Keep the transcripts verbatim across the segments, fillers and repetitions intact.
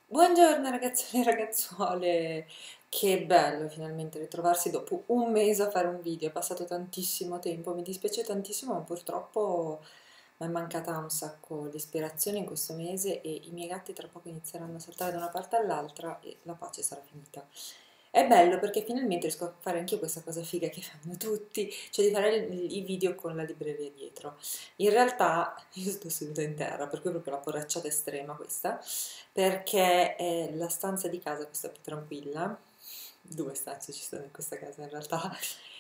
Buongiorno ragazzoli e ragazzuole, che bello finalmente ritrovarsi dopo un mese a fare un video, è passato tantissimo tempo, mi dispiace tantissimo ma purtroppo mi è mancata un sacco l'ispirazione in questo mese e i miei gatti tra poco inizieranno a saltare da una parte all'altra e la pace sarà finita. È bello perché finalmente riesco a fare anche io questa cosa figa che fanno tutti, cioè di fare il- i video con la libreria dietro. In realtà io sto seduta in terra, per cui è proprio la porracciata estrema questa, perché eh, la stanza di casa, questa più tranquilla, due stanze ci sono in questa casa in realtà,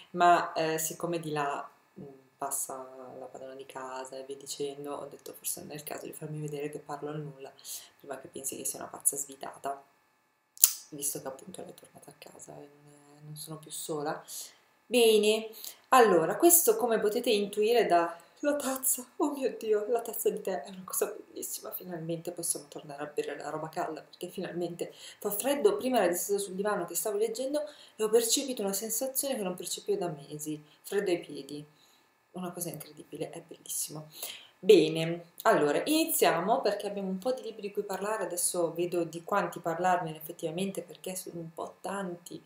ma eh, siccome di là mh, passa la padrona di casa e via dicendo, ho detto forse non è il caso di farmi vedere che parlo al nulla, prima che pensi che sia una pazza svitata, visto che appunto lei è tornata a casa e non, è- non sono più sola. Bene, allora, questo come potete intuire dalla tazza, oh mio Dio, la tazza di tè è una cosa bellissima, finalmente possiamo tornare a bere la roba calda perché finalmente fa freddo, prima ero stata sul divano che stavo leggendo e ho percepito una sensazione che non percepivo da mesi, freddo ai piedi, una cosa incredibile, è bellissimo. Bene, allora iniziamo perché abbiamo un po' di libri di cui parlare, adesso vedo di quanti parlarne effettivamente perché sono un po' tanti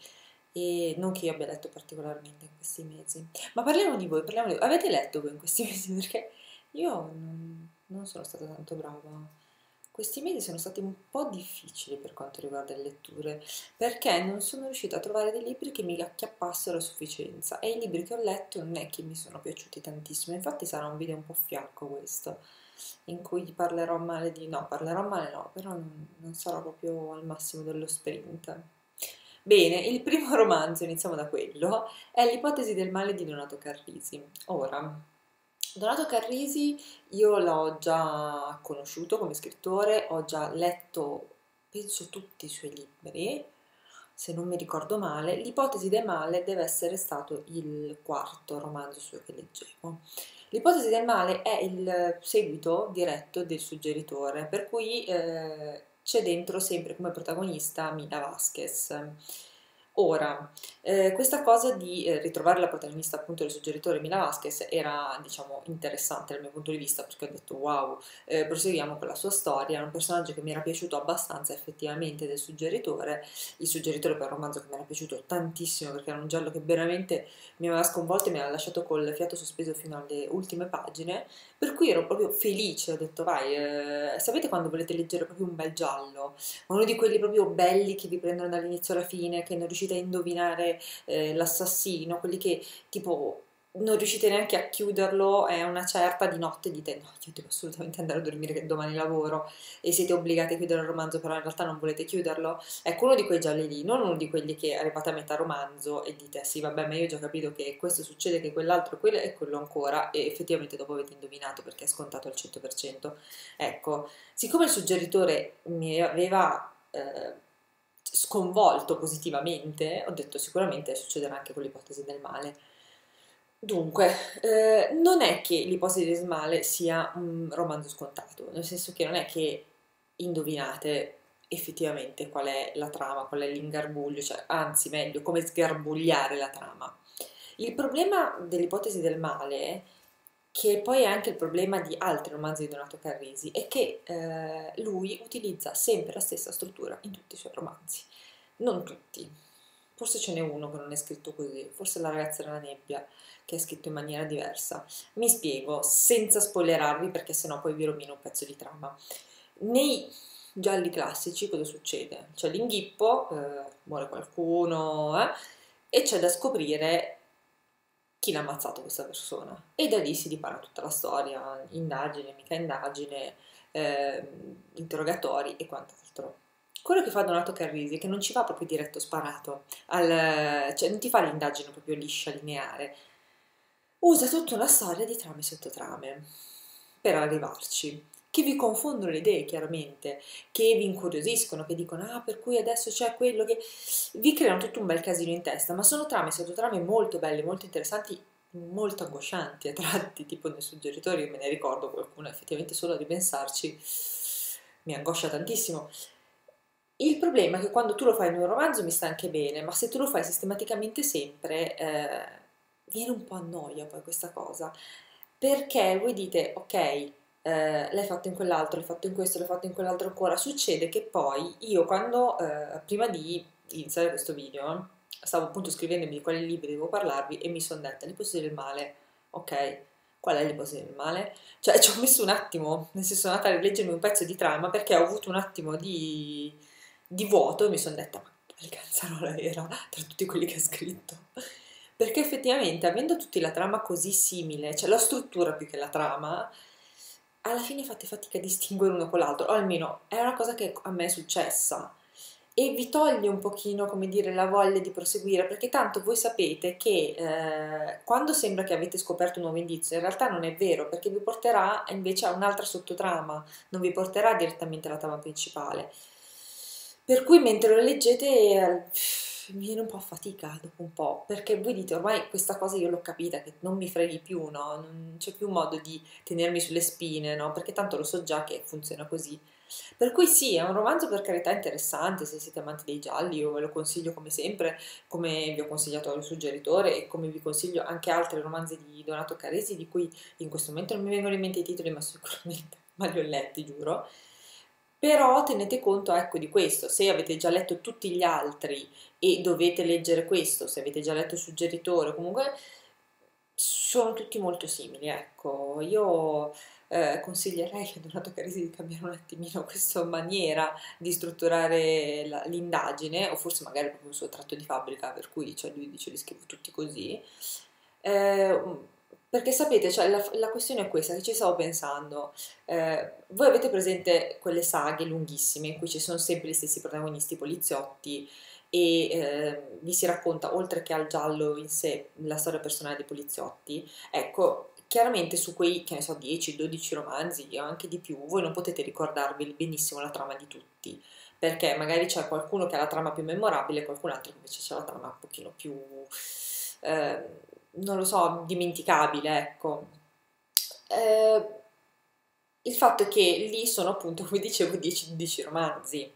e non che io abbia letto particolarmente in questi mesi. Ma parliamo di voi, parliamo di voi. Avete letto voi in questi mesi? Perché io non, non sono stata tanto brava. Questi mesi sono stati un po' difficili per quanto riguarda le letture, perché non sono riuscita a trovare dei libri che mi acchiappassero a sufficienza e i libri che ho letto non è che mi sono piaciuti tantissimo. Infatti sarà un video un po' fiacco questo, in cui parlerò male di... no, parlerò male no, però non, non sarò proprio al massimo dello sprint. Bene, il primo romanzo, iniziamo da quello, è L'ipotesi del male di Donato Carrisi. Ora, Donato Carrisi io l'ho già conosciuto come scrittore, ho già letto, penso, tutti i suoi libri, se non mi ricordo male. L'ipotesi del male deve essere stato il quarto romanzo suo che leggevo. L'ipotesi del male è il seguito diretto del suggeritore, per cui eh, c'è dentro sempre come protagonista Mila Vasquez. Ora, eh, questa cosa di eh, ritrovare la protagonista appunto del suggeritore Mila Vasquez era, diciamo, interessante dal mio punto di vista perché ho detto wow, eh, proseguiamo con la sua storia, è un personaggio che mi era piaciuto abbastanza effettivamente del suggeritore, il suggeritore per il romanzo che mi era piaciuto tantissimo perché era un giallo che veramente mi aveva sconvolto e mi aveva lasciato col fiato sospeso fino alle ultime pagine, per cui ero proprio felice, ho detto vai, eh, sapete quando volete leggere proprio un bel giallo? Uno di quelli proprio belli che vi prendono dall'inizio alla fine, che non riuscite a indovinare eh, l'assassino, quelli che tipo non riuscite neanche a chiuderlo, è una certa di notte dite no, io devo assolutamente andare a dormire che domani lavoro e siete obbligati a chiudere il romanzo, però in realtà non volete chiuderlo. Ecco, uno di quei gialli lì, non uno di quelli che arrivate a metà romanzo e dite sì, vabbè, ma io ho già capito che questo succede, che quell'altro, quello e quello ancora, e effettivamente dopo avete indovinato perché è scontato al cento per cento. Ecco, siccome il suggeritore mi aveva eh, sconvolto positivamente, ho detto sicuramente succederà anche con l'ipotesi del male. Dunque, eh, non è che l'ipotesi del male sia un romanzo scontato, nel senso che non è che indovinate effettivamente qual è la trama, qual è l'ingarbuglio, cioè, anzi meglio, come sgarbugliare la trama. Il problema dell'ipotesi del male, che poi è anche il problema di altri romanzi di Donato Carrisi, è che eh, lui utilizza sempre la stessa struttura in tutti i suoi romanzi. Non tutti, forse ce n'è uno che non è scritto così, forse La ragazza nella nebbia, che è scritto in maniera diversa. Mi spiego, senza spoilerarvi perché sennò poi vi rovino un pezzo di trama. Nei gialli classici cosa succede? C'è l'inghippo, eh, muore qualcuno, eh, e c'è da scoprire chi l'ha ammazzato questa persona. E da lì si dipana tutta la storia, indagine, mica indagine, ehm, interrogatori e quant'altro. Quello che fa Donato Carrisi è che non ci va proprio diretto sparato, al- cioè non ti fa l'indagine proprio liscia, lineare, usa tutta una storia di trame e sottotrame per arrivarci, che vi confondono le idee chiaramente, che vi incuriosiscono, che dicono ah per cui adesso c'è quello che vi creano tutto un bel casino in testa, ma sono trame e sottotrame molto belle, molto interessanti, molto angoscianti a tratti, tipo nei suggeritori, io me ne ricordo qualcuno, effettivamente solo a ripensarci mi angoscia tantissimo. Il problema è che quando tu lo fai in un romanzo mi sta anche bene, ma se tu lo fai sistematicamente sempre, eh, viene un po' a noia poi questa cosa, perché voi dite, ok, eh, l'hai fatto in quell'altro, l'hai fatto in questo, l'hai fatto in quell'altro ancora. Succede che poi io quando, eh, prima di iniziare questo video, stavo appunto scrivendomi di quali libri devo parlarvi e mi sono detta, l'ipotesi del male, ok, qual è l'ipotesi del male? Cioè ci ho messo un attimo, nel senso sono andata a rileggermi un pezzo di trama perché ho avuto un attimo di, di vuoto e mi sono detta, ma quale cazzarola era tra tutti quelli che ha scritto? Perché effettivamente, avendo tutti la trama così simile, cioè la struttura più che la trama, alla fine fate fatica a distinguere uno con l'altro, o almeno è una cosa che a me è successa. E vi toglie un pochino, come dire, la voglia di proseguire, perché tanto voi sapete che eh, quando sembra che avete scoperto un nuovo indizio, in realtà non è vero, perché vi porterà invece a un'altra sottotrama, non vi porterà direttamente alla trama principale. Per cui mentre lo leggete eh, mi viene un po' a fatica dopo un po', perché voi dite ormai questa cosa io l'ho capita, che non mi freghi più, no? Non c'è più modo di tenermi sulle spine, no? Perché tanto lo so già che funziona così. Per cui sì, è un romanzo per carità interessante, se siete amanti dei gialli io ve lo consiglio come sempre, come vi ho consigliato il suggeritore e come vi consiglio anche altri romanzi di Donato Caresi di cui in questo momento non mi vengono in mente i titoli ma sicuramente ma li ho letti, giuro. Però tenete conto, ecco, di questo, se avete già letto tutti gli altri e dovete leggere questo, se avete già letto il suggeritore, comunque sono tutti molto simili, ecco. Io eh, consiglierei a Donato Carisi di cambiare un attimino questa maniera di strutturare la- l'indagine, o forse magari proprio il suo tratto di fabbrica, per cui cioè, lui dice li scrivo tutti così. Eh, perché sapete, cioè, la, la questione è questa, che ci stavo pensando. Eh, voi avete presente quelle saghe lunghissime in cui ci sono sempre gli stessi protagonisti poliziotti e eh, vi si racconta, oltre che al giallo in sé, la storia personale dei poliziotti. Ecco, chiaramente su quei, che ne so, dieci dodici romanzi o anche di più, voi non potete ricordarvi benissimo la trama di tutti, perché magari c'è qualcuno che ha la trama più memorabile e qualcun altro che invece ha la trama un pochino più, eh, non lo so, dimenticabile, ecco. Eh, il fatto è che lì sono appunto, come dicevo, dieci dodici romanzi.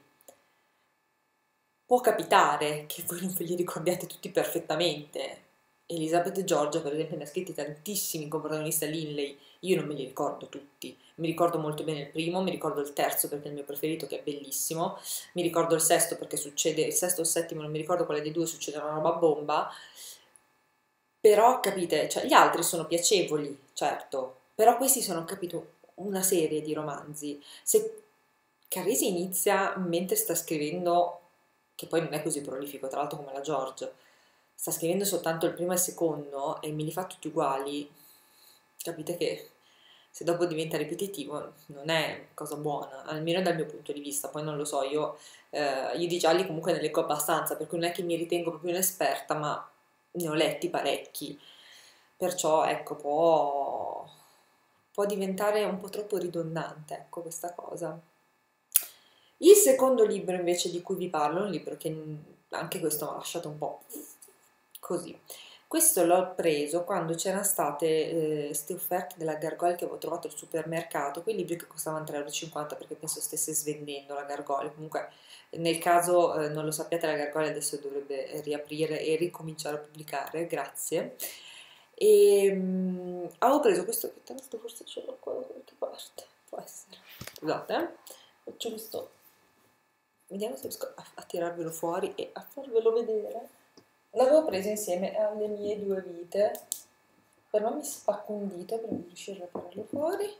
Può capitare che voi non ve li ricordiate tutti perfettamente. Elizabeth e Giorgia, per esempio, ne ha scritti tantissimi con protagonista Linley. Io non me li ricordo tutti. Mi ricordo molto bene il primo, mi ricordo il terzo perché è il mio preferito, che è bellissimo. Mi ricordo il sesto perché succede, il sesto o il settimo, non mi ricordo quale dei due, succede una roba bomba. Però, capite, cioè, gli altri sono piacevoli, certo, però questi sono, capito, una serie di romanzi. Se Carresi inizia mentre sta scrivendo, che poi non è così prolifico, tra l'altro come la George, sta scrivendo soltanto il primo e il secondo e me li fa tutti uguali, capite che se dopo diventa ripetitivo non è cosa buona, almeno dal mio punto di vista, poi non lo so, io, eh, io di gialli comunque ne leggo abbastanza, per cui non è che mi ritengo proprio un'esperta, ma ne ho letti parecchi, perciò ecco, può, può diventare un po' troppo ridondante, ecco, questa cosa. Il secondo libro invece di cui vi parlo è un libro che mm, anche questo mi ha lasciato un po' così. Questo l'ho preso quando c'erano state queste offerte della Gargoyle che avevo trovato al supermercato, quei libri che costavano tre euro e cinquanta perché penso stesse svendendo la Gargoyle. Comunque, nel caso eh, non lo sappiate, la Gargoyle adesso dovrebbe riaprire e ricominciare a pubblicare, grazie. E mm, avevo preso questo, che tra l'altro forse ce l'ho qua da qualche parte, può essere. Scusate, eh. Faccio questo, vediamo se riesco a, a tirarvelo fuori e a farvelo vedere. L'avevo preso insieme alle mie due vite, però mi spacco un dito per non riuscire a tirarlo fuori.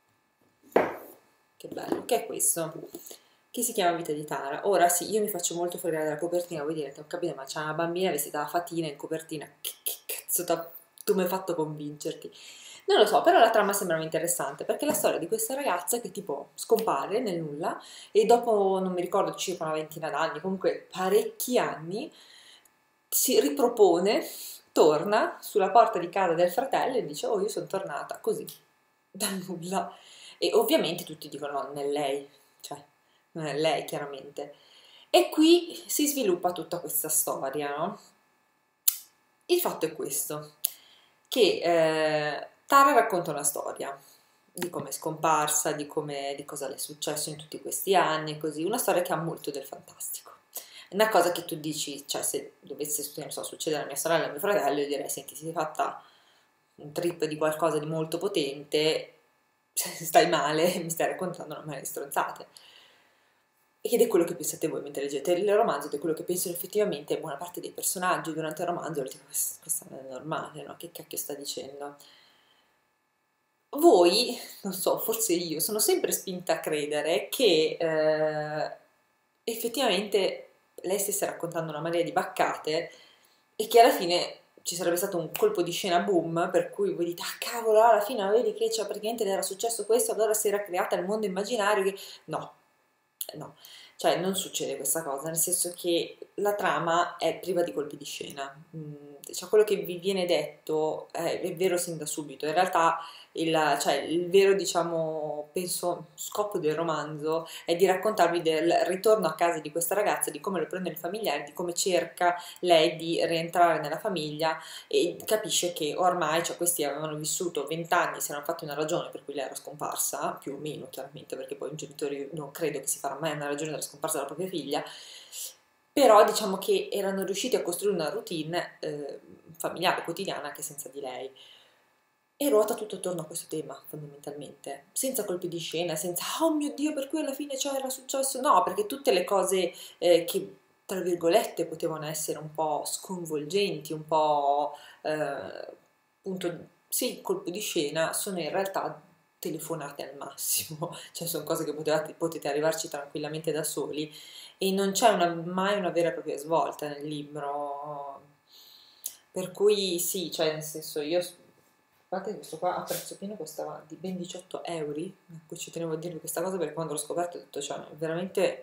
Che bello, che è questo? Che si chiama Vita di Tara. Ora sì, io mi faccio molto fregare dalla copertina, voi direte, ho capito, ma c'è una bambina vestita da fatina in copertina, che, che cazzo t'ha- tu mi hai fatto convincerti? Non lo so, però la trama sembrava interessante, perché è la storia di questa ragazza che tipo scompare nel nulla e dopo, non mi ricordo, circa una ventina d'anni, comunque parecchi anni, si ripropone, torna sulla porta di casa del fratello e dice, oh, io sono tornata, così, dal nulla. E ovviamente tutti dicono, no, non è lei, cioè, non è lei, chiaramente. E qui si sviluppa tutta questa storia, no? Il fatto è questo, che eh, Tara racconta una storia di come è scomparsa, di, come, di cosa le è successo in tutti questi anni, così, una storia che ha molto del fantastico. È una cosa che tu dici, cioè se dovesse non so, succedere a mia sorella e a mio fratello, io direi, senti, si è fatta un trip di qualcosa di molto potente, stai male, mi stai raccontando una marea di stronzate. Ed è quello che pensate voi mentre leggete il romanzo, ed è quello che pensano effettivamente buona parte dei personaggi durante il romanzo. Dico, questa non è normale, no? Che cacchio sta dicendo? Voi, non so, forse io, sono sempre spinta a credere che eh, effettivamente lei stesse raccontando una marea di baccate e che alla fine ci sarebbe stato un colpo di scena boom per cui voi dite, ah cavolo, alla fine vedi che cioè, praticamente le era successo questo, allora si era creata il mondo immaginario che... No, no, cioè non succede questa cosa, nel senso che la trama è priva di colpi di scena. Mm, cioè quello che vi viene detto è, è vero sin da subito, in realtà il, cioè, il vero, diciamo, penso, scopo del romanzo è di raccontarvi del ritorno a casa di questa ragazza, di come lo prende il familiare, di come cerca lei di rientrare nella famiglia e capisce che ormai, cioè, questi avevano vissuto vent'anni, si erano fatti una ragione per cui lei era scomparsa, più o meno chiaramente, perché poi un genitore non credo che si farà mai una ragione della scomparsa della propria figlia, però diciamo che erano riusciti a costruire una routine eh, familiare, quotidiana, anche senza di lei. E ruota tutto attorno a questo tema, fondamentalmente, senza colpi di scena, senza oh mio Dio, per cui alla fine ciò era successo. No, perché tutte le cose eh, che, tra virgolette, potevano essere un po' sconvolgenti, un po', eh, appunto, sì, colpo di scena, sono in realtà telefonate al massimo, cioè sono cose che potevate, potete arrivarci tranquillamente da soli e non c'è una- mai una vera e propria svolta nel libro. Per cui sì, cioè nel senso io, a parte che questo qua a prezzo pieno costava di ben diciotto euro, ecco ci tenevo a dirvi questa cosa perché quando l'ho scoperto ho detto, cioè veramente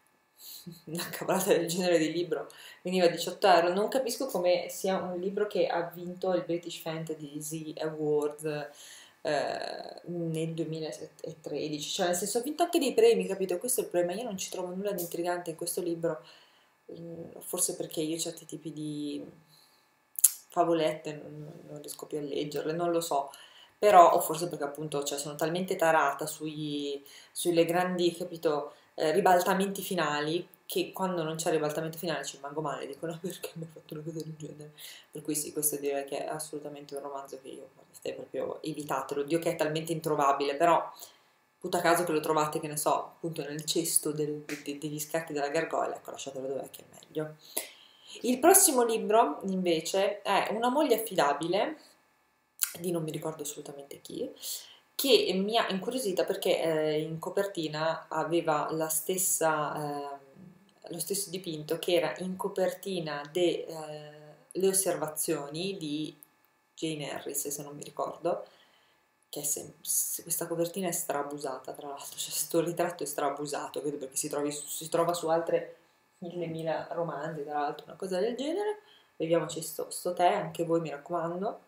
una cavolata del genere di libro veniva a diciotto euro. Non capisco come sia un libro che ha vinto il British Fantasy Award eh, nel duemilatredici, cioè nel senso ha vinto anche dei premi, capito? Questo è il problema, io non ci trovo nulla di intrigante in questo libro. Mm, forse perché io certi tipi di favolette non, non riesco più a leggerle, non lo so, però o forse perché appunto cioè, sono talmente tarata sui, sulle grandi, capito, eh, ribaltamenti finali che quando non c'è il ribaltamento finale ci rimango male, dico no perché mi hai fatto una cosa del genere, per cui sì, questo direi che è assolutamente un romanzo che io stai proprio evitatelo, Dio che è talmente introvabile, però puta caso che lo trovate, che ne so, appunto nel cesto del- de- degli scacchi della gargoyle, ecco lasciatelo dov'è che è meglio. Il prossimo libro, invece, è Una moglie affidabile, di non mi ricordo assolutamente chi, che mi ha incuriosita perché eh, in copertina aveva la stessa, ehm, lo stesso dipinto che era in copertina delle osservazioni di Jane Harris, se non mi ricordo, che è sem- s- questa copertina è strabusata, tra l'altro, cioè questo ritratto è strabusato, credo perché si, trovi- si trova su altre mille mila romanzi, tra l'altro, una cosa del genere. Beviamoci sto, sto tè, anche voi mi raccomando.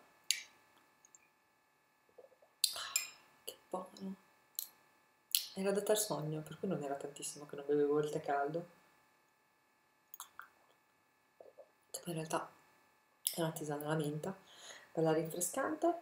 Che buono. Era adatta al sogno, per cui non era tantissimo che non bevevo il tè caldo. Che poi in realtà è una tisana alla menta, bella rinfrescante.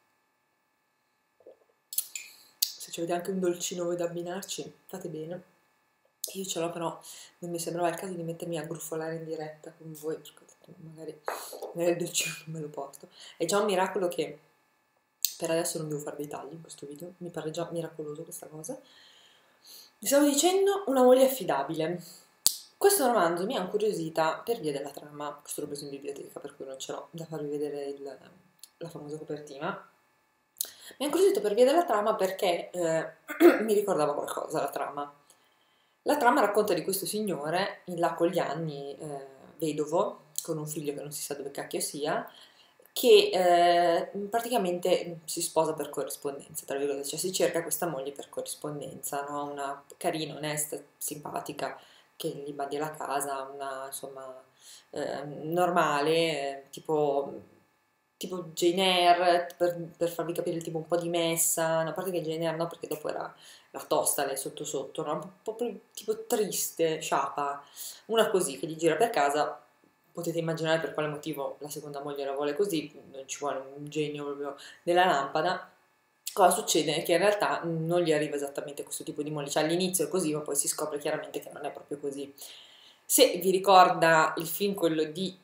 Se ci avete anche un dolcino voi da abbinarci, fate bene. Io ce l'ho, però non mi sembrava il caso di mettermi a gruffolare in diretta con voi, perché ho detto, magari, magari il dolcino non me lo porto. È già un miracolo che per adesso non devo fare dei tagli in questo video, mi pare già miracoloso questa cosa. Vi stavo dicendo Una moglie affidabile. Questo romanzo mi ha incuriosita per via della trama, questo l'ho preso in biblioteca per cui non ce l'ho da farvi vedere il- la famosa copertina. Mi ha incuriosito per via della trama perché eh, mi ricordava qualcosa la trama. La trama racconta di questo signore, in là con gli anni, eh, vedovo, con un figlio che non si sa dove cacchio sia, che eh, praticamente si sposa per corrispondenza, tra virgolette, cioè si cerca questa moglie per corrispondenza, no? Una carina, onesta, simpatica, che gli badi alla casa, una insomma eh, normale, eh, tipo, tipo Jane Eyre, per, per farvi capire il tipo un po' dimessa, no, a parte che Jane Eyre no, perché dopo era, era tosta lei sotto sotto, no? Un po' più tipo triste, sciapa, una così che gli gira per casa. Potete immaginare per quale motivo la seconda moglie la vuole così, non ci vuole un genio proprio della lampada. Cosa succede? Che in realtà non gli arriva esattamente questo tipo di moglie, cioè all'inizio è così, ma poi si scopre chiaramente che non è proprio così. Se vi ricorda il film quello di,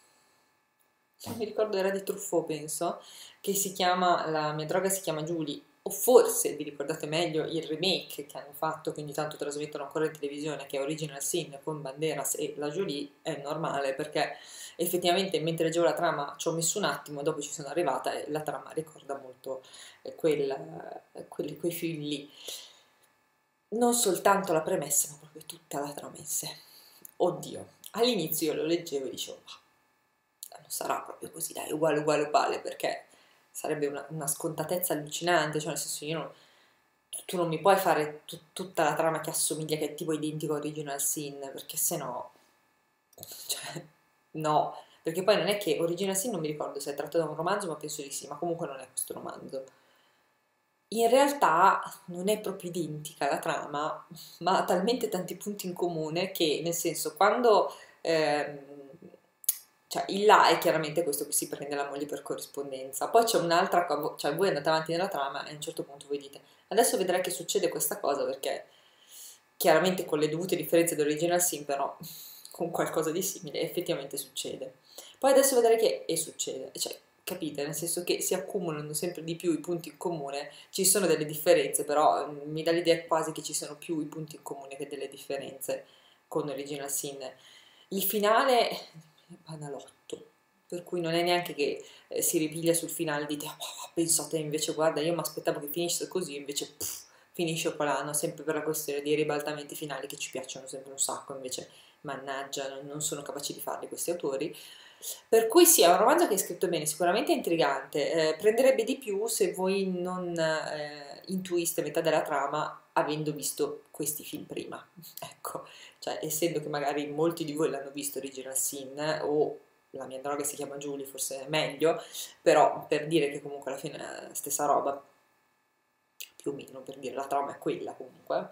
non mi ricordo, era di Truffaut penso, che si chiama, la mia droga si chiama Julie, o forse vi ricordate meglio il remake che hanno fatto, che ogni tanto trasmettono ancora in televisione, che è Original Sin con Banderas e la Jolie, è normale perché effettivamente mentre leggevo la trama ci ho messo un attimo, dopo ci sono arrivata e la trama ricorda molto eh, quel, eh, quelli, quei film lì. Non soltanto la premessa, ma proprio tutta la trama in sé. Oddio, all'inizio io lo leggevo e dicevo, ma non sarà proprio così, dai, uguale, uguale, uguale, perché sarebbe una, una scontatezza allucinante, cioè nel senso io non, tu non mi puoi fare tu- tutta la trama che assomiglia, che è tipo identico a Original Sin, perché se no, cioè, no, perché poi non è che Original Sin non mi ricordo se è tratto da un romanzo, ma penso di sì, ma comunque non è questo romanzo. In realtà non è proprio identica la trama, ma ha talmente tanti punti in comune che, nel senso, quando ehm, cioè il là è chiaramente questo che si prende la moglie per corrispondenza, poi c'è un'altra cosa, cioè voi andate avanti nella trama e a un certo punto voi dite adesso vedrai che succede questa cosa perché chiaramente con le dovute differenze dell'original sim però con qualcosa di simile effettivamente succede. Poi adesso vedrai che e succede, cioè capite, nel senso che si accumulano sempre di più i punti in comune, ci sono delle differenze, però mm, mi dà l'idea quasi che ci siano più i punti in comune che delle differenze con Original Sin. Il finale è banalotto, per cui non è neanche che eh, si ripiglia sul finale e dite, oh, pensate invece, guarda, io mi aspettavo che finisse così, invece pff, finisce qua l'anno, sempre per la questione dei ribaltamenti finali che ci piacciono sempre un sacco, invece mannaggia, non, non sono capaci di farli questi autori. Per cui sì, è un romanzo che è scritto bene, sicuramente è intrigante, eh, prenderebbe di più se voi non eh, intuiste metà della trama avendo visto questi film prima, ecco, cioè essendo che magari molti di voi l'hanno visto Original Sin eh, o La mia droga si chiama Julie, forse è meglio, però per dire che comunque alla fine è la stessa roba, più o meno, per dire la trama è quella comunque.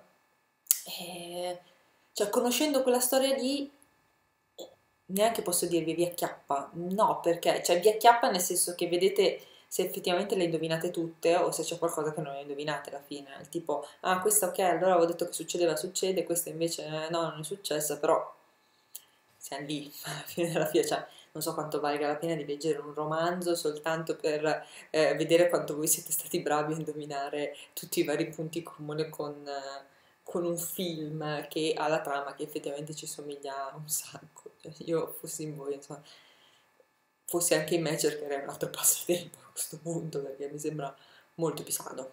E, cioè, conoscendo quella storia lì, neanche posso dirvi vi acchiappa, no, perché, cioè vi acchiappa nel senso che vedete se effettivamente le indovinate tutte o se c'è qualcosa che non le indovinate alla fine, il tipo, ah, questa ok, allora avevo detto che succedeva, succede, questa invece eh, no, non è successa, però siamo lì, alla fine della fiera, cioè, non so quanto valga la pena di leggere un romanzo soltanto per eh, vedere quanto voi siete stati bravi a indovinare tutti i vari punti comuni con, eh, con un film che ha la trama che effettivamente ci somiglia un sacco. Cioè, io fossi in voi, insomma, fossi anche in me cercherei un altro passatempo a questo punto perché mi sembra molto più sano.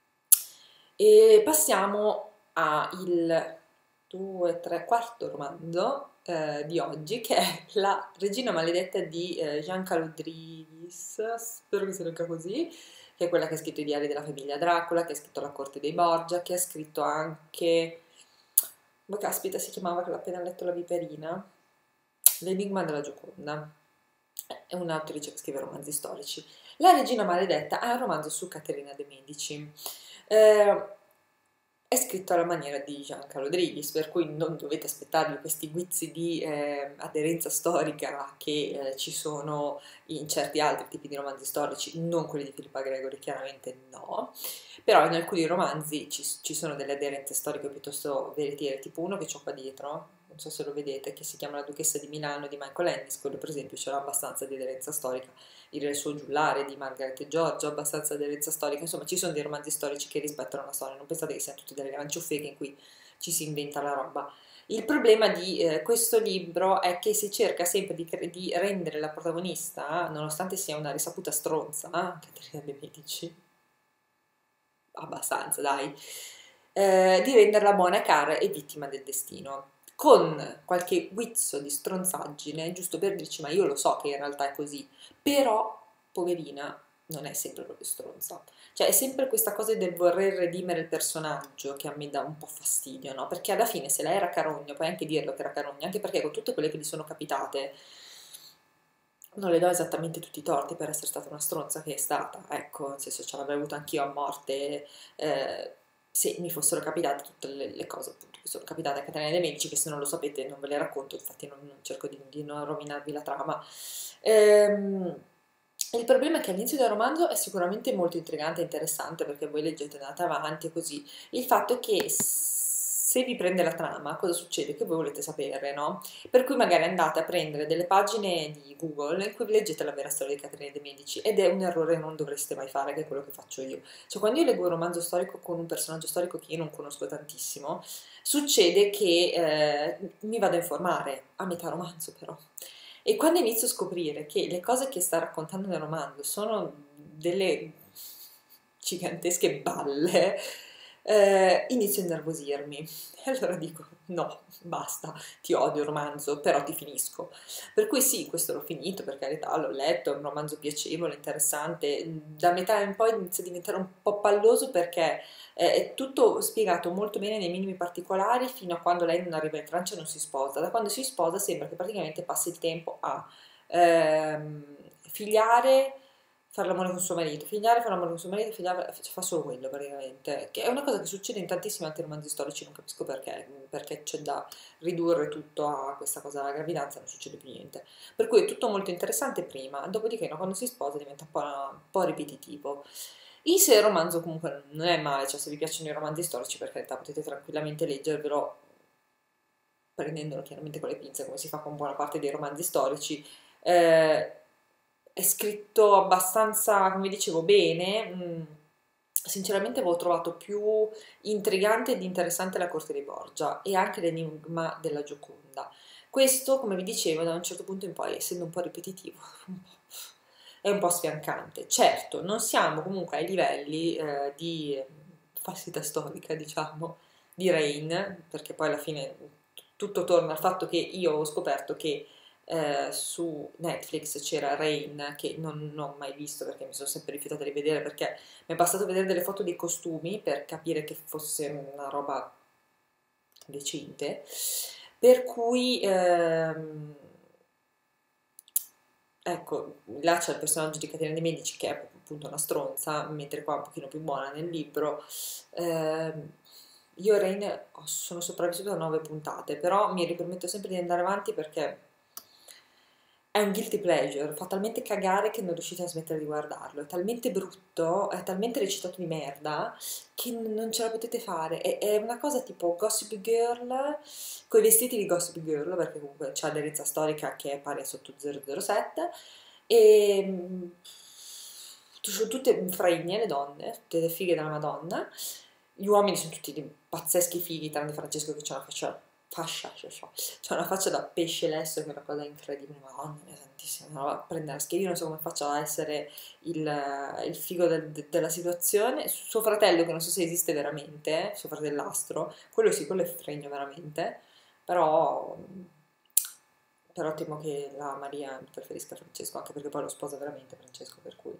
E passiamo al due, tre, quarto romanzo eh, di oggi, che è La regina maledetta di eh, Jean Rodriguez, spero che si legga così, che è quella che ha scritto I diari della famiglia Dracula, che ha scritto La corte dei Borgia, che ha scritto anche, ma caspita, si chiamava, che l'ho appena letto, La viperina, L'enigma della Gioconda. È un'autrice che scrive romanzi storici. La regina maledetta è un romanzo su Caterina de' Medici. Eh, è scritto alla maniera di Giancarlo Rodriguez, per cui non dovete aspettarvi questi guizzi di eh, aderenza storica che eh, ci sono in certi altri tipi di romanzi storici, non quelli di Philippa Gregory, chiaramente no, però in alcuni romanzi ci, ci sono delle aderenze storiche piuttosto veritiere, tipo uno che ho qua dietro, non so se lo vedete, che si chiama La Duchessa di Milano di Michael Ennis, quello per esempio c'era abbastanza di aderenza storica, Il Re suo giullare di Margaret e Giorgio, abbastanza di aderenza storica, insomma ci sono dei romanzi storici che rispettano la storia, non pensate che siano tutti delle gran ciofeghe in cui ci si inventa la roba. Il problema di eh, questo libro è che si cerca sempre di, di rendere la protagonista, nonostante sia una risaputa stronza, eh, Caterina de' Medici, abbastanza dai, eh, di renderla buona e cara e vittima del destino, con qualche guizzo di stronzaggine, giusto per dirci ma io lo so che in realtà è così, però poverina non è sempre proprio stronza, cioè è sempre questa cosa del voler redimere il personaggio che a me dà un po' fastidio, no? Perché alla fine se lei era carogna, puoi anche dirlo che era carogna, anche perché con tutte quelle che gli sono capitate non le do esattamente tutti i torti per essere stata una stronza che è stata, ecco, nel senso ce l'avrei avuto anch'io a morte eh, se mi fossero capitate tutte le, le cose appunto che sono capitate a Caterina de' Medici, che se non lo sapete non ve le racconto, infatti non, non cerco di, di non rovinarvi la trama. Ehm, il problema è che all'inizio del romanzo è sicuramente molto intrigante e interessante perché voi leggete, andate avanti e così. Il fatto è che se vi prende la trama, cosa succede? Che voi volete sapere, no? Per cui magari andate a prendere delle pagine di Google in cui vi leggete la vera storia di Caterina de' Medici, ed è un errore che non dovreste mai fare, che è quello che faccio io. Cioè, quando io leggo un romanzo storico con un personaggio storico che io non conosco tantissimo, succede che eh, mi vado a informare, a metà romanzo però. E quando inizio a scoprire che le cose che sta raccontando nel romanzo sono delle gigantesche balle, eh, inizio a innervosirmi. E allora dico, no, basta, ti odio romanzo, però ti finisco. Per cui sì, questo l'ho finito, per carità, l'ho letto, è un romanzo piacevole, interessante. Da metà in poi inizia a diventare un po' palloso perché eh, è tutto spiegato molto bene nei minimi particolari fino a quando lei non arriva in Francia e non si sposa. Da quando si sposa sembra che praticamente passi il tempo a ehm, figliare, fare l'amore con suo marito, figliare, fare l'amore con suo marito, figliare, fa solo quello praticamente, che è una cosa che succede in tantissimi altri romanzi storici, non capisco perché, perché c'è da ridurre tutto a questa cosa della gravidanza, non succede più niente. Per cui è tutto molto interessante prima, dopodiché no, quando si sposa diventa un po', un po' ripetitivo. In sé il romanzo comunque non è male, cioè se vi piacciono i romanzi storici per carità potete tranquillamente leggervelo prendendolo chiaramente con le pinze come si fa con buona parte dei romanzi storici. Eh, è scritto abbastanza, come dicevo, bene. Mm, sinceramente avevo trovato più intrigante ed interessante La corte dei Borgia e anche l'enigma della Gioconda. Questo, come vi dicevo, da un certo punto in poi, essendo un po' ripetitivo, un po', è un po' sfiancante. Certo, non siamo comunque ai livelli eh, di falsità storica, diciamo, di Rain, perché poi alla fine tutto torna al fatto che io ho scoperto che eh, su Netflix c'era Rain, che non, non ho mai visto perché mi sono sempre rifiutata di vedere, perché mi è bastato vedere delle foto dei costumi per capire che fosse una roba decente, per cui ehm, ecco, là c'è il personaggio di Caterina de' Medici che è appunto una stronza, mentre qua è un pochino più buona nel libro. Ehm, io e Rain oh, sono sopravvissuta a nove puntate, però mi ripermetto sempre di andare avanti perché è un guilty pleasure, fa talmente cagare che non riuscite a smettere di guardarlo, è talmente brutto, è talmente recitato di merda che n- non ce la potete fare. È, è una cosa tipo Gossip Girl, con i vestiti di Gossip Girl, perché comunque c'è aderenza storica che è pari a sotto zero zero sette, e mm, sono tutte fregne le donne, tutte le fighe della Madonna. Gli uomini sono tutti dei pazzeschi fighi, tranne Francesco che c'ha una faccia, fascia, cioè, cioè, c'ha una faccia da pesce lesso che è una cosa incredibile, madonna mia tantissima, no, va a prendere la schiena, io non so come faccia a essere il, il figo del- de- della situazione. Suo fratello, che non so se esiste veramente, suo fratellastro, quello sì, quello è fregno veramente, però, però temo che la Maria preferisca Francesco, anche perché poi lo sposa veramente Francesco, per cui...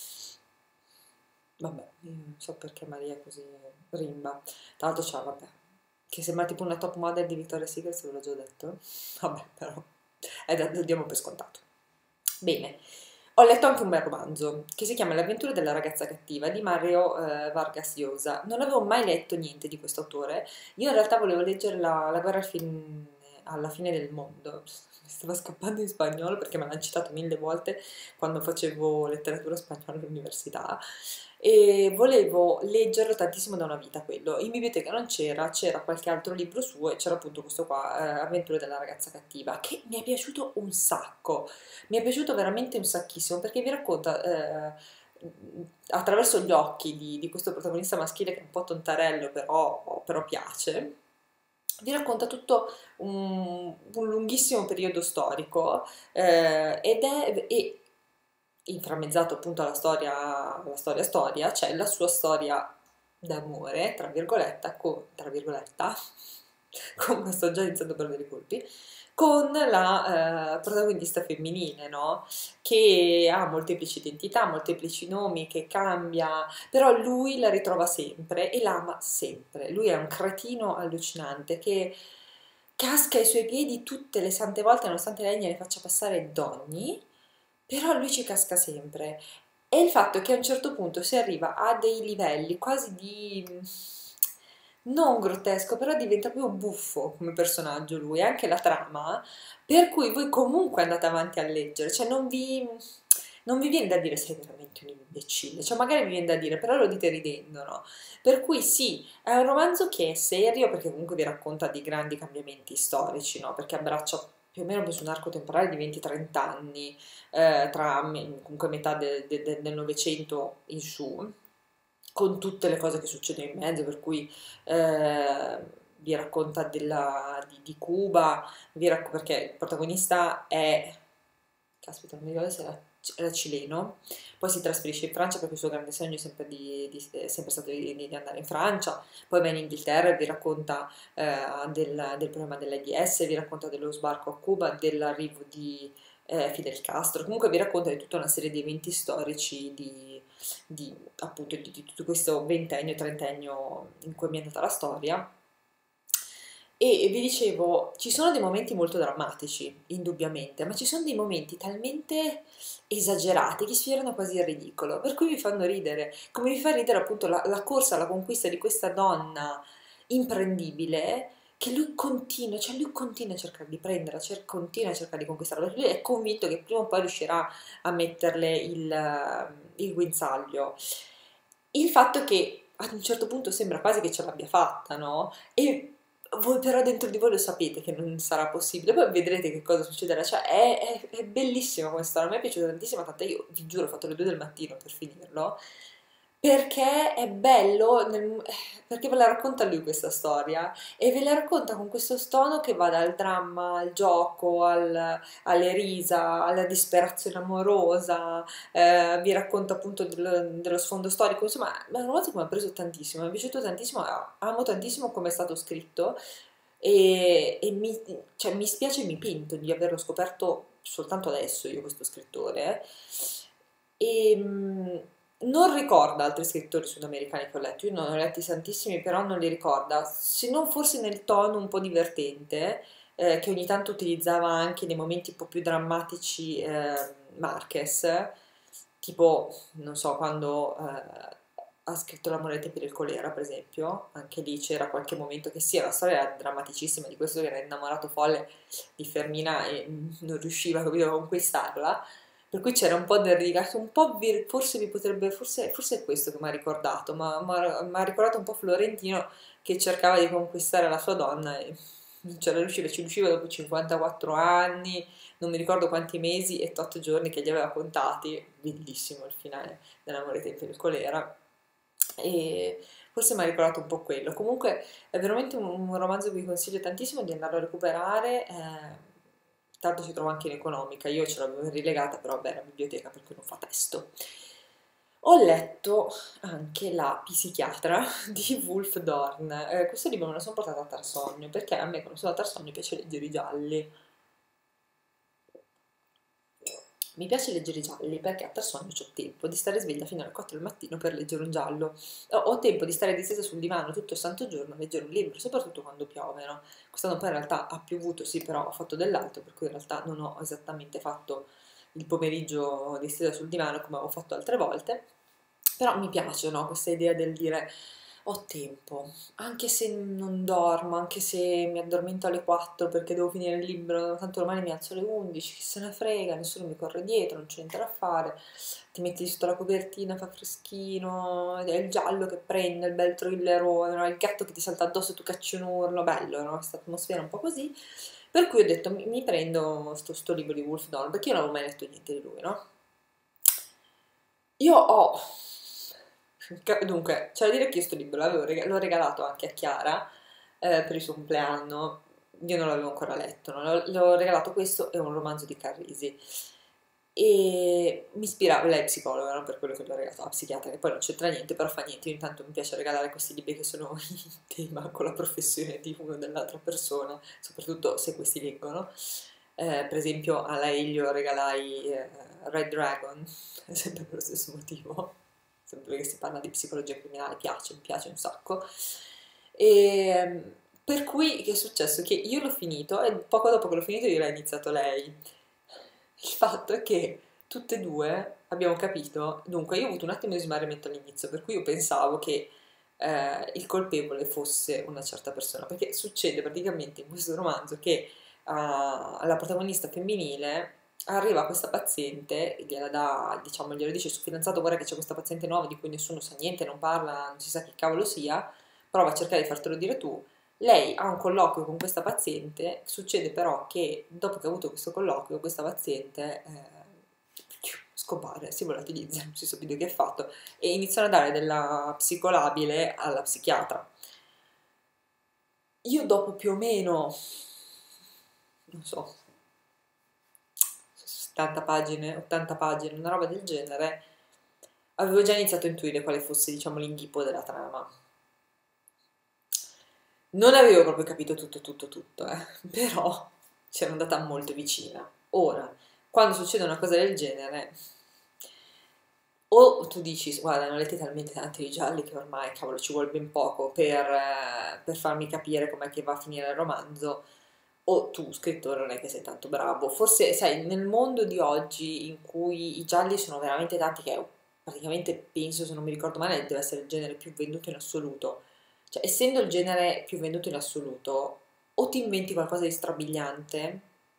Vabbè, io non so perché Maria è così rimba. Tra l'altro c'ha, vabbè, che sembra tipo una top model di Victoria's Secret, se ve l'ho già detto. Vabbè, però, è da, lo diamo per scontato. Bene, ho letto anche un bel romanzo, che si chiama Le avventure della ragazza cattiva, di Mario eh, Vargas Llosa. Non avevo mai letto niente di questo autore. Io in realtà volevo leggere La, la guerra al fin- alla fine del mondo. Mi stava scappando in spagnolo perché me l'hanno citato mille volte quando facevo letteratura spagnola all'università e volevo leggerlo tantissimo da una vita quello. In biblioteca non c'era, c'era qualche altro libro suo e c'era appunto questo qua, eh, Avventure della ragazza cattiva, che mi è piaciuto un sacco, mi è piaciuto veramente un sacchissimo perché vi racconta eh, attraverso gli occhi di, di questo protagonista maschile che è un po' tontarello però, però piace. Vi racconta tutto un, un lunghissimo periodo storico eh, ed è, e inframmezzato appunto alla storia, alla storia storia, c'è la sua storia d'amore, tra virgolette, con, tra virgoletta, come sto già iniziando a perdere i colpi, con la eh, protagonista femminile, no? Che ha molteplici identità, molteplici nomi, che cambia, però lui la ritrova sempre e l'ama sempre. Lui è un cretino allucinante che casca ai suoi piedi tutte le sante volte, nonostante lei gliene faccia passare d'ogni, però lui ci casca sempre. E il fatto è che a un certo punto si arriva a dei livelli quasi di... non grottesco, però diventa proprio buffo come personaggio lui, anche la trama, per cui voi comunque andate avanti a leggere, cioè non vi... non vi viene da dire sei veramente un imbecille, cioè magari vi viene da dire, però lo dite ridendo, no? Per cui sì, è un romanzo che è serio perché comunque vi racconta di grandi cambiamenti storici, no? Perché abbraccia più o meno su un arco temporale di venti trenta anni, eh, tra me- comunque metà de- de- de- del Novecento in su, con tutte le cose che succedono in mezzo, per cui eh, vi racconta della- di, di Cuba, vi racc- perché il protagonista è, caspita, non mi ricordo se era, era cileno, poi si trasferisce in Francia perché il suo grande sogno è sempre, di- di- è sempre stato di, di andare in Francia, poi va in Inghilterra e vi racconta eh, del, del problema dell'AIDS, vi racconta dello sbarco a Cuba, dell'arrivo di eh, Fidel Castro, comunque vi racconta di tutta una serie di eventi storici di, di, appunto di, di tutto questo ventennio, trentennio in cui è ambientata la storia. E vi dicevo, ci sono dei momenti molto drammatici, indubbiamente, ma ci sono dei momenti talmente esagerati che sfiorano quasi il ridicolo, per cui vi fanno ridere, come vi fa ridere appunto la, la corsa alla conquista di questa donna imprendibile, che lui continua, cioè lui continua a cercare di prenderla, cer- continua a cercare di conquistarla, perché lui è convinto che prima o poi riuscirà a metterle il, il guinzaglio. Il fatto è che ad un certo punto sembra quasi che ce l'abbia fatta, no? E voi però dentro di voi lo sapete che non sarà possibile, poi vedrete che cosa succederà, cioè è, è, è bellissima questa storia, a me è piaciuta tantissimo, tant'è io vi giuro ho fatto le due del mattino per finirlo, perché è bello, nel- perché ve la racconta lui questa storia e ve la racconta con questo tono che va dal dramma al gioco, al- alle risa, alla disperazione amorosa, eh, vi racconta appunto del- dello sfondo storico, insomma è un romanzo che mi ha preso tantissimo, mi è piaciuto tantissimo, amo tantissimo come è stato scritto e, e mi, cioè, mi spiace e mi pinto di averlo scoperto soltanto adesso io questo scrittore e mh, non ricorda altri scrittori sudamericani che ho letto, io non ne ho letti tantissimi però non li ricorda, se non forse nel tono un po' divertente eh, che ogni tanto utilizzava anche nei momenti un po' più drammatici eh, Marquez, tipo, non so, quando eh, ha scritto L'amore ai tempi del colera, per esempio, anche lì c'era qualche momento che sì, la storia era drammaticissima di questo che era innamorato folle di Fermina e non riusciva, capito, a conquistarla, per cui c'era un po' del rigatto, un po' vi- forse vi potrebbe, forse, forse è questo che mi ha ricordato, ma mi ha ricordato un po' Florentino che cercava di conquistare la sua donna e non c'era riuscita, ci riusciva dopo cinquantaquattro anni, non mi ricordo quanti mesi e otto giorni che gli aveva contati, bellissimo il finale dell'amore ai tempi del colera e forse mi ha ricordato un po' quello. Comunque è veramente un, un romanzo che vi consiglio tantissimo di andarlo a recuperare, eh, tanto si trova anche in economica, io ce l'avevo rilegata però beh, la biblioteca perché non fa testo. Ho letto anche La psichiatra di Wolf Dorn, eh, questo libro me lo sono portata a Tarsogno perché a me quando sono a Tarsogno piace leggere i gialli. Mi piace leggere i gialli perché per sogno ho tempo di stare sveglia fino alle quattro del mattino per leggere un giallo. Ho, ho tempo di stare distesa sul divano tutto il santo giorno a leggere un libro, soprattutto quando piove, no? Quest'anno poi in realtà ha piovuto, sì, però ho fatto dell'altro, per cui in realtà non ho esattamente fatto il pomeriggio distesa sul divano come ho fatto altre volte. Però mi piace, no? Questa idea del dire ho tempo, anche se non dormo, anche se mi addormento alle quattro perché devo finire il libro, tanto domani mi alzo alle undici, chi se ne frega, nessuno mi corre dietro, non c'è niente da fare, ti metti sotto la copertina, fa freschino, è il giallo che prende, il bel thrillerone, no? Il gatto che ti salta addosso e tu cacci un urlo, bello, no? Questa atmosfera un po' così. Per cui ho detto mi, mi prendo sto, sto libro di Wolf Dawn, perché io non avevo mai letto niente di lui, no? Io ho, dunque, c'è da dire che io sto libro l'avevo rega- l'ho regalato anche a Chiara eh, per il suo compleanno, io non l'avevo ancora letto, no? L'ho l'ho regalato questo e un romanzo di Carrisi e mi ispirava, lei è psicologa, no? Per quello che l'ho regalato alla psichiatra, che poi non c'entra niente, però fa niente, io intanto mi piace regalare questi libri che sono in tema con la professione di uno o dell'altra persona, soprattutto se questi leggono. Eh, per esempio a lei gli regalai eh, Red Dragon, sempre per lo stesso motivo, sempre perché si parla di psicologia criminale, piace, mi piace un sacco. E, per cui che è successo? Che io l'ho finito e poco dopo che l'ho finito io l'ho iniziato lei. Il fatto è che tutte e due abbiamo capito, dunque io ho avuto un attimo di smarrimento all'inizio, per cui io pensavo che eh, il colpevole fosse una certa persona, perché succede praticamente in questo romanzo che uh, la protagonista femminile arriva questa paziente, gliela dà, diciamo, glielo dice il suo fidanzato, guarda che c'è questa paziente nuova di cui nessuno sa niente, non parla, non si sa chi cavolo sia, prova a cercare di fartelo dire tu. Lei ha un colloquio con questa paziente, succede però che dopo che ha avuto questo colloquio, questa paziente eh, scompare, si volatilizza, non si sa più di che è fatto, e iniziano a dare della psicolabile alla psichiatra. Io dopo più o meno, non so, settanta pagine, ottanta pagine, una roba del genere, avevo già iniziato a intuire quale fosse, diciamo, l'inghippo della trama. Non avevo proprio capito tutto, tutto, tutto, eh, però c'ero andata molto vicina. Ora, quando succede una cosa del genere, o tu dici, guarda, ne ho letti talmente tanti di gialli che ormai, cavolo, ci vuole ben poco per, eh, per farmi capire com'è che va a finire il romanzo, o tu, scrittore, non è che sei tanto bravo. Forse, sai, nel mondo di oggi in cui i gialli sono veramente tanti, che è praticamente, penso, se non mi ricordo male, deve essere il genere più venduto in assoluto. Cioè, essendo il genere più venduto in assoluto, o ti inventi qualcosa di strabiliante,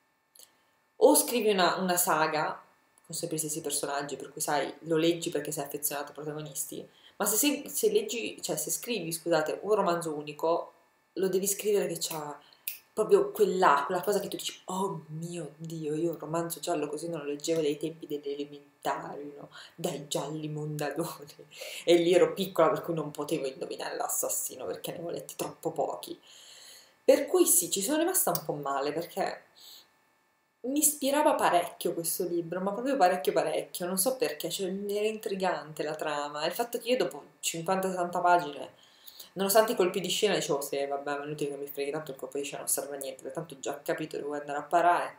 o scrivi una, una saga con sempre gli stessi personaggi, per cui sai, lo leggi perché sei affezionato ai protagonisti, ma se, se, se leggi, cioè se scrivi, scusate, un romanzo unico, lo devi scrivere che c'ha proprio quella, quella cosa che tu dici, oh mio Dio, io un romanzo giallo così non lo leggevo dai tempi delle elementari, no? Dai gialli mondadori. E lì ero piccola per cui non potevo indovinare l'assassino perché ne avevo letti troppo pochi. Per cui sì, ci sono rimasta un po' male perché mi ispirava parecchio questo libro, ma proprio parecchio parecchio, non so perché, cioè era intrigante la trama, e il fatto che io dopo cinquanta sessanta pagine, nonostante i colpi di scena, dicevo, sì, vabbè, ma è inutile che mi freghi, tanto il colpo di scena non serve a niente, perché tanto ho già capito dove andare a parare.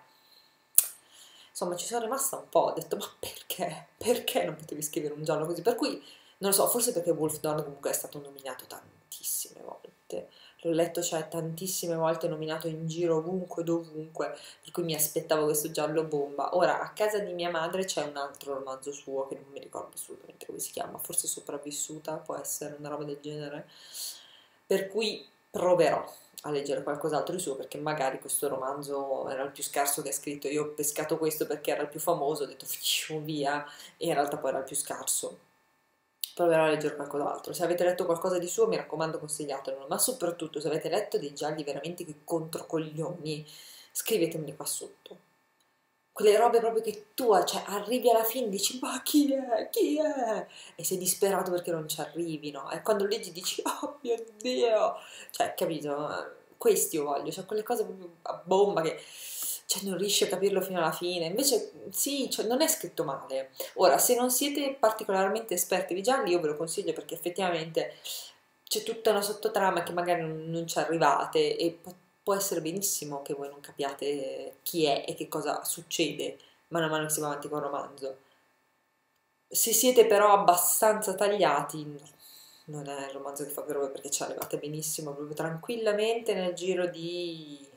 Insomma, ci sono rimasta un po', ho detto, ma perché? Perché non potevi scrivere un giallo così? Per cui, non lo so, forse perché Wolf Dawn comunque è stato nominato tantissime volte. L'ho letto, cioè, tantissime volte nominato in giro ovunque, dovunque, per cui mi aspettavo questo giallo bomba. Ora, a casa di mia madre c'è un altro romanzo suo, che non mi ricordo assolutamente come si chiama, forse Sopravvissuta, può essere una roba del genere, per cui proverò a leggere qualcos'altro di suo perché magari questo romanzo era il più scarso che ha scritto. Io ho pescato questo perché era il più famoso, ho detto "Fiu, via", e in realtà poi era il più scarso. Proverò a leggere qualcos'altro. Se avete letto qualcosa di suo, mi raccomando, consigliatemelo, ma soprattutto se avete letto dei gialli veramente che controcoglioni, scrivetemeli qua sotto. Quelle robe proprio che tu, cioè, arrivi alla fine e dici, ma chi è? Chi è? E sei disperato perché non ci arrivi, no? E quando leggi dici, oh mio Dio! Cioè, capito? Questi io voglio, cioè quelle cose proprio a bomba che cioè, non riesci a capirlo fino alla fine. Invece, sì, cioè, non è scritto male. Ora, se non siete particolarmente esperti di gialli, io ve lo consiglio perché effettivamente c'è tutta una sottotrama che magari non, non ci arrivate e po- può essere benissimo che voi non capiate chi è e che cosa succede mano a mano che si va avanti con il romanzo. Se siete però abbastanza tagliati, no, non è il romanzo che fa per voi perché ci arrivate benissimo, proprio tranquillamente nel giro di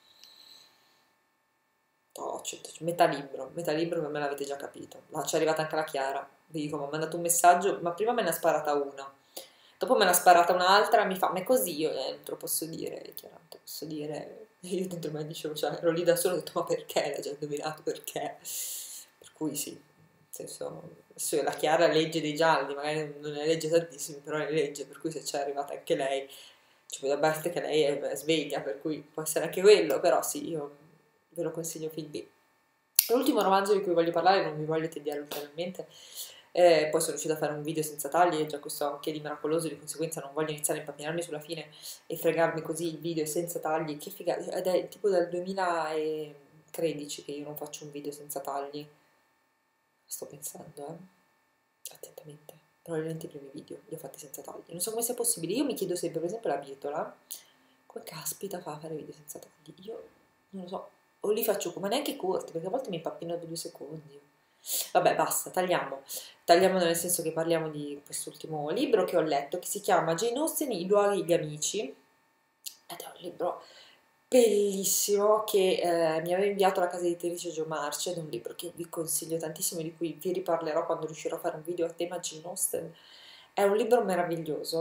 oh, c- c- metà libro, metà libro per me l'avete già capito. Ma ci è arrivata anche la Chiara. Vi dico, mi ha mandato un messaggio, ma prima me ne ha sparata una. Dopo me ne ha sparata un'altra, mi fa, ma è così, io eh, non te lo posso dire, Chiara, non te lo posso dire. E io dentro me dicevo, cioè, ero lì da solo e ho detto, ma perché? L'ha già indovinato, perché? Per cui sì, nel senso, adesso la Chiara legge dei gialli, magari non ne legge tantissimi, però ne legge, per cui se c'è arrivata anche lei, cioè, da parte che lei è sveglia, per cui può essere anche quello, però sì, io ve lo consiglio fin lì. L'ultimo romanzo di cui voglio parlare, non vi voglio tediare ulteriormente, eh, poi sono riuscita a fare un video senza tagli e già questo ha un che di miracoloso, di conseguenza non voglio iniziare a impappinarmi sulla fine e fregarmi così il video senza tagli, che figata, ed è tipo dal duemilatredici che io non faccio un video senza tagli, sto pensando, eh, attentamente, probabilmente i primi video li ho fatti senza tagli, non so come sia possibile, io mi chiedo sempre, per esempio la Bietola, come caspita fa a fare video senza tagli, io non lo so, o li faccio, ma neanche corti, perché a volte mi impappino da due secondi. Vabbè, basta, tagliamo. Tagliamo nel senso che parliamo di quest'ultimo libro che ho letto, che si chiama Jane Austen, I luoghi degli amici, ed è un libro bellissimo che eh, mi aveva inviato la casa editrice Gio Marci, ed è un libro che vi consiglio tantissimo, di cui vi riparlerò quando riuscirò a fare un video a tema Jane Austen. È un libro meraviglioso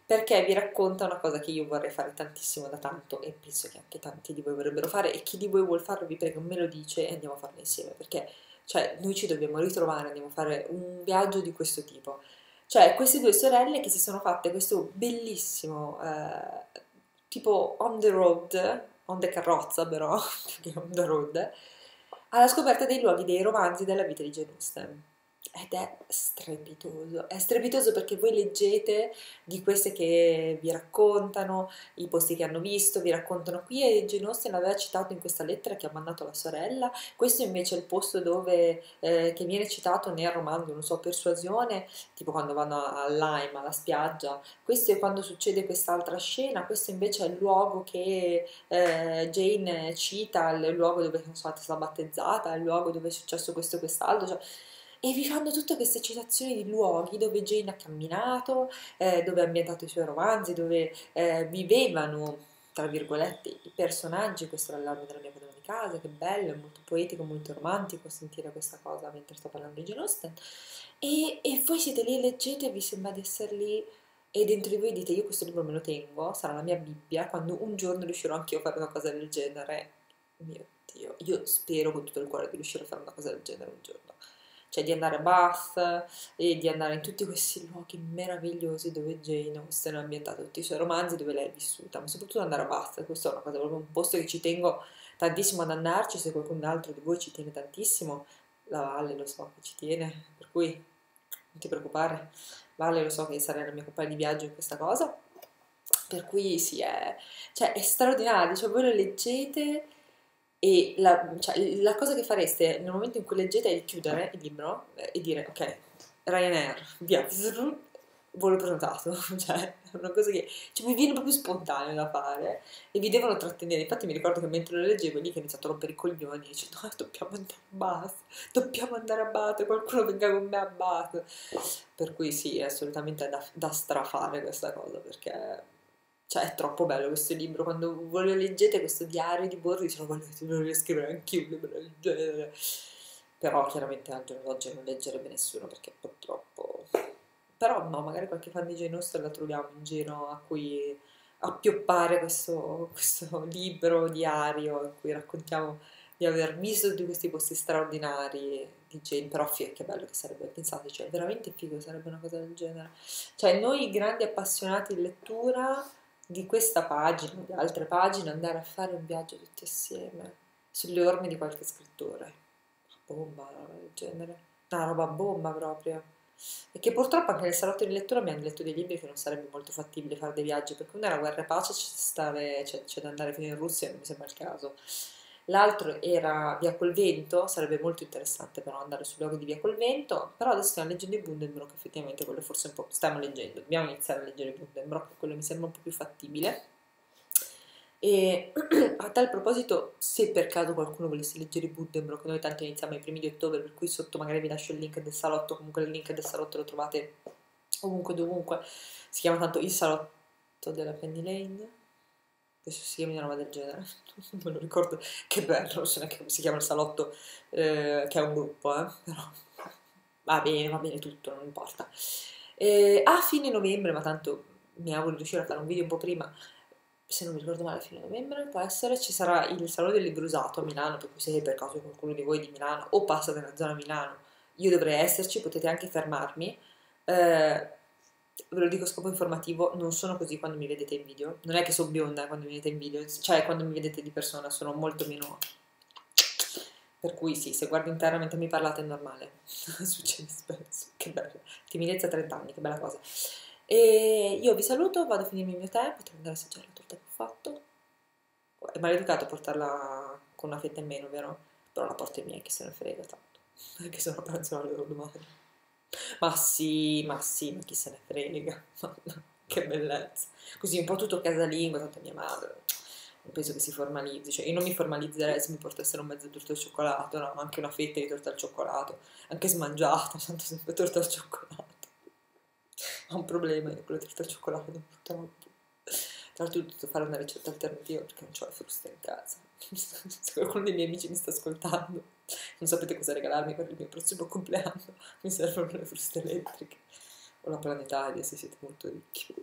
perché vi racconta una cosa che io vorrei fare tantissimo da tanto e penso che anche tanti di voi vorrebbero fare, e chi di voi vuol farlo vi prego me lo dice e andiamo a farlo insieme, perché cioè, noi ci dobbiamo ritrovare, andiamo a fare un viaggio di questo tipo. Cioè, queste due sorelle che si sono fatte questo bellissimo eh, tipo on the road, on the carrozza però, perché on the road, alla scoperta dei luoghi, dei romanzi della vita di Jane Austen. Ed è strepitoso, è strepitoso perché voi leggete di queste che vi raccontano, i posti che hanno visto, vi raccontano qui, e Jane Austen l'aveva citato in questa lettera che ha mandato alla sorella, questo invece è il posto dove, eh, che viene citato nel romanzo, non so, Persuasione, tipo quando vanno al Lime, alla spiaggia, questo è quando succede quest'altra scena, questo invece è il luogo che eh, Jane cita, il luogo dove sono stata battezzata, il luogo dove è successo questo e quest'altro, cioè, e vi fanno tutte queste citazioni di luoghi dove Jane ha camminato, eh, dove ha ambientato i suoi romanzi, dove eh, vivevano, tra virgolette, i personaggi. Questo era l'album della mia padrona di casa, che bello, è molto poetico, molto romantico sentire questa cosa mentre sto parlando di Jane Austen. E, e voi siete lì, leggete, vi sembra di essere lì, e dentro di voi dite: io questo libro me lo tengo, sarà la mia Bibbia, quando un giorno riuscirò anch'io a fare una cosa del genere. Mio Dio, io spero con tutto il cuore di riuscire a fare una cosa del genere un giorno, cioè di andare a Bath e di andare in tutti questi luoghi meravigliosi dove Jane Austen ha ambientato tutti i suoi romanzi, dove lei è vissuta, ma soprattutto andare a Bath. Questo è una cosa, proprio un posto che ci tengo tantissimo ad andarci. Se qualcun altro di voi ci tiene tantissimo, la Valle lo so che ci tiene, per cui non ti preoccupare, Valle lo so che sarai la mia compagna di viaggio in questa cosa, per cui sì, è, cioè, è straordinario, cioè voi lo leggete e la, cioè, la cosa che fareste nel momento in cui leggete è di chiudere il libro eh, e dire: ok, Ryanair, via, volo prenotato, cioè è una cosa che cioè, mi viene proprio spontaneo da fare e vi devono trattenere. Infatti mi ricordo che mentre lo leggevo lì che ho iniziato a rompere i coglioni, dice: no, dobbiamo andare a Bath, dobbiamo andare a Bath, qualcuno venga con me a Bath. Per cui sì, è assolutamente da, da strafare questa cosa, perché cioè, è troppo bello questo libro. Quando voi lo leggete, questo diario di bordo, dice: no, voglio, voglio scrivere anch'io un libro del genere. Però chiaramente al giorno d'oggi non leggerebbe nessuno, perché purtroppo... Però no, magari qualche fan di Jane Austen la troviamo in giro a cui appioppare questo, questo libro diario in cui raccontiamo di aver visto tutti questi posti straordinari di Jane. Però fi- che bello che sarebbe, pensate, cioè veramente figo sarebbe una cosa del genere. Cioè noi grandi appassionati di lettura di questa pagina o di altre pagine, andare a fare un viaggio tutti assieme sulle orme di qualche scrittore. Bomba, una roba del genere. Una roba bomba proprio. E che purtroppo anche nel salotto di lettura mi hanno letto dei libri che non sarebbe molto fattibile fare dei viaggi, perché uno era Guerra e Pace, c'è, stare, c'è, c'è da andare fino in Russia, non mi sembra il caso. L'altro era Via col vento, sarebbe molto interessante però andare sui luoghi di Via col vento, però adesso stiamo leggendo i Buddenbrook, effettivamente quello forse un po'... stiamo leggendo, dobbiamo iniziare a leggere i Buddenbrook, quello mi sembra un po' più fattibile. E a tal proposito, se per caso qualcuno volesse leggere i Buddenbrook, noi tanto iniziamo i primi di ottobre, per cui sotto magari vi lascio il link del salotto, comunque il link del salotto lo trovate ovunque dovunque, si chiama tanto il salotto della Penny Lane, penso si chiami una roba del genere, non me lo ricordo, che bello, non so neanche come si chiama il salotto, eh, che è un gruppo, eh, però va bene, va bene tutto, non importa. Eh, a fine novembre, ma tanto mi auguro di riuscire a fare un video un po' prima, se non mi ricordo male a fine novembre, può essere, ci sarà il Salone del Libro Usato a Milano, per cui se per caso qualcuno di voi è di Milano o passa nella zona Milano, io dovrei esserci, potete anche fermarmi. Eh, ve lo dico a scopo informativo, non sono così quando mi vedete in video, non è che sono bionda quando mi vedete in video, cioè quando mi vedete di persona sono molto meno... Per cui sì, se guardo in terra mentre mi parlate è normale, succede spesso, che bello, timidezza a trenta anni, che bella cosa. E io vi saluto, vado a finirmi il mio tè, potrei andare a assaggiare la torta che ho fatto. È maleducato portarla con una fetta in meno, vero? Però la porto i miei, chi se ne frega tanto, perché sono a pranzo alle loro domani. Ma sì, ma sì, ma chi se ne frega, che bellezza. Così un po' tutto casalingo, tanto mia madre, non penso che si formalizzi, cioè io non mi formalizzerei se mi portassero un mezzo torta al cioccolato, no, anche una fetta di torta al cioccolato, anche smangiata, tanto sempre torta al cioccolato. Ho un problema io con le torte al cioccolato, purtroppo. Tra l'altro ho dovuto fare una ricetta alternativa perché non ho le fruste in casa. Se qualcuno dei miei amici mi sta ascoltando, non sapete cosa regalarmi per il mio prossimo compleanno, mi servono le fruste elettriche o la planetaria se siete molto ricchi.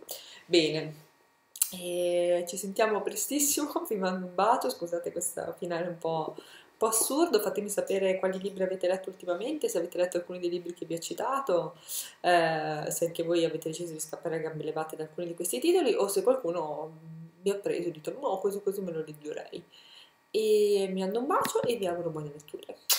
Bene, e ci sentiamo prestissimo, vi mando un bacio, scusate questa finale un po', un po' assurdo, fatemi sapere quali libri avete letto ultimamente, se avete letto alcuni dei libri che vi ho citato, eh, se anche voi avete deciso di scappare a gambe levate da alcuni di questi titoli o se qualcuno vi ha preso e dite no, così così me lo leggerei. E mi mando un bacio e vi auguro buone letture.